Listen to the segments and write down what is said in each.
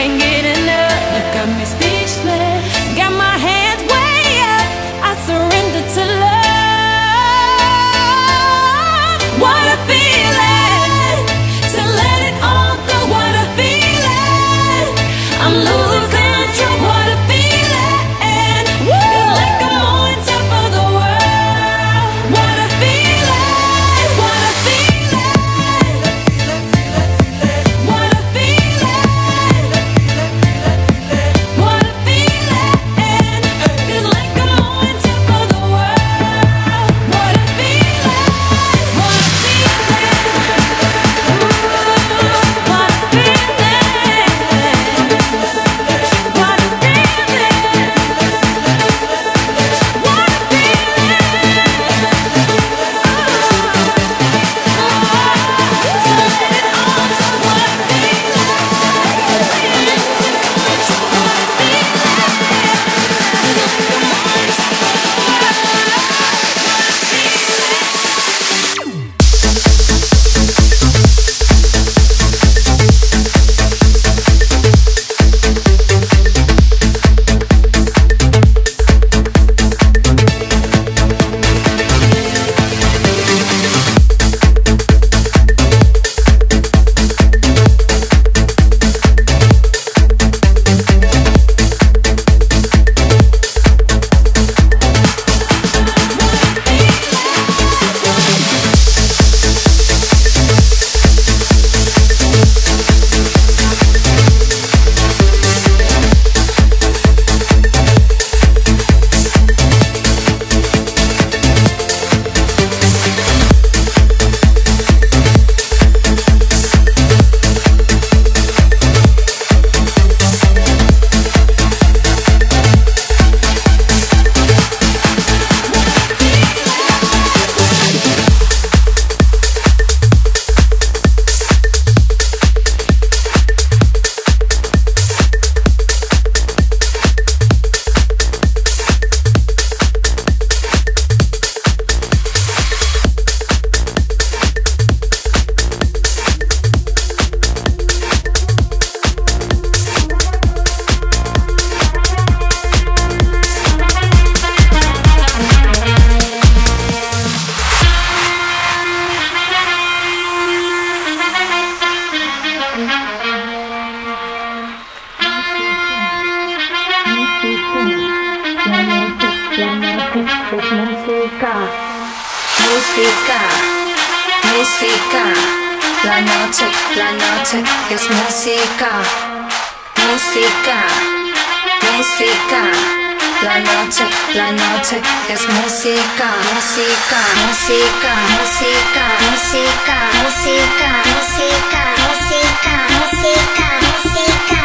can't get enough. You got me speechless. Got my hands way up. I surrender to love. What a feeling to let it all go. What a feeling. I'm losing control. What a feeling. 'Cause like I'm on top of the world. What a feeling. What a feeling. What a feeling. What a feeling. 'Cause like I'm on top of the world. What a feeling. What a feeling. What a feeling. What a Música, la noche es música. Música, música, la noche es música. Música, música, música, música, música, música, música, música, música.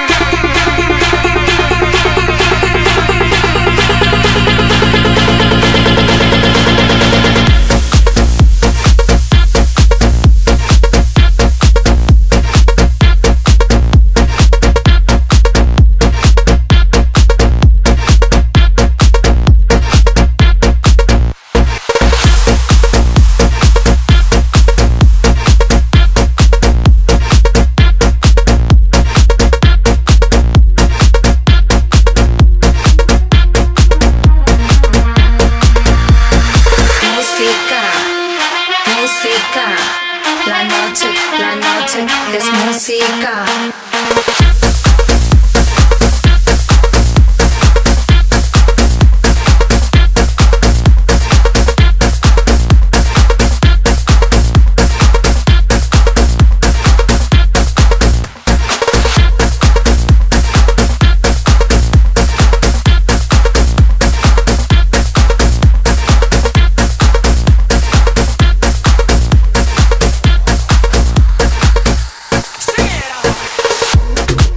La noche es música. Sing it out.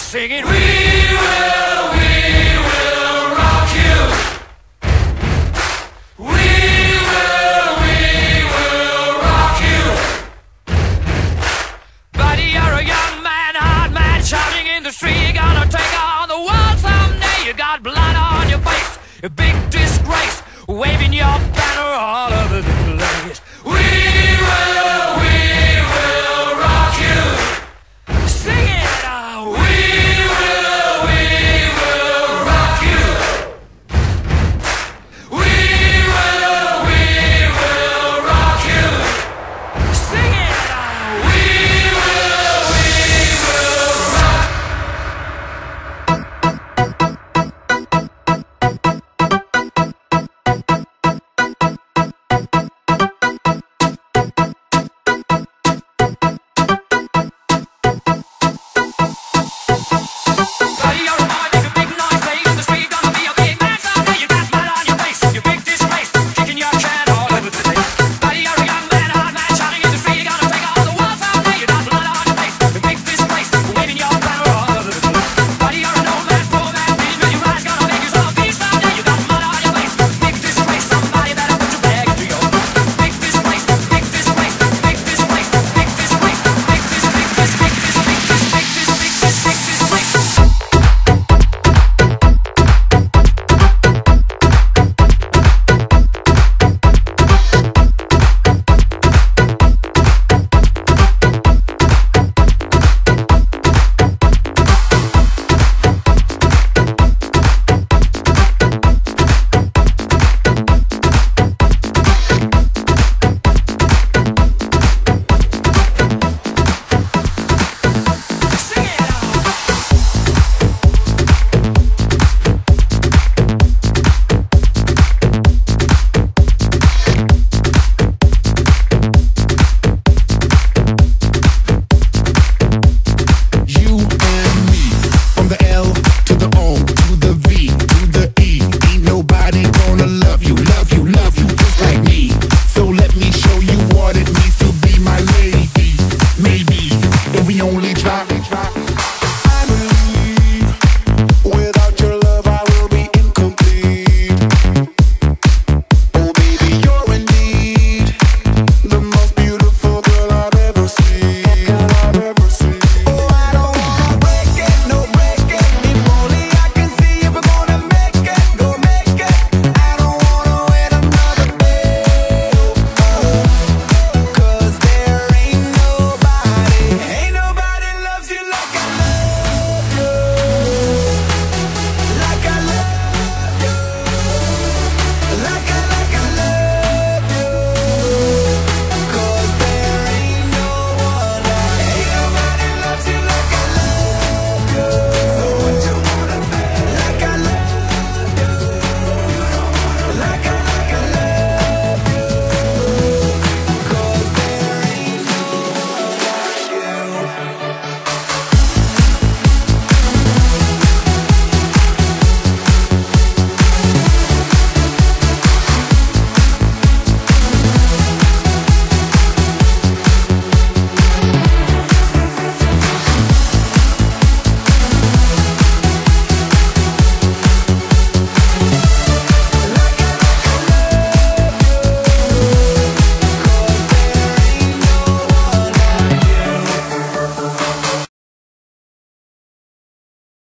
singing, we will rock you. We will rock you. Buddy, you're a young man, hard man, shouting in the street. You're gonna take on the world someday. You got blood on your face, a big disgrace, waving your banner all over the place.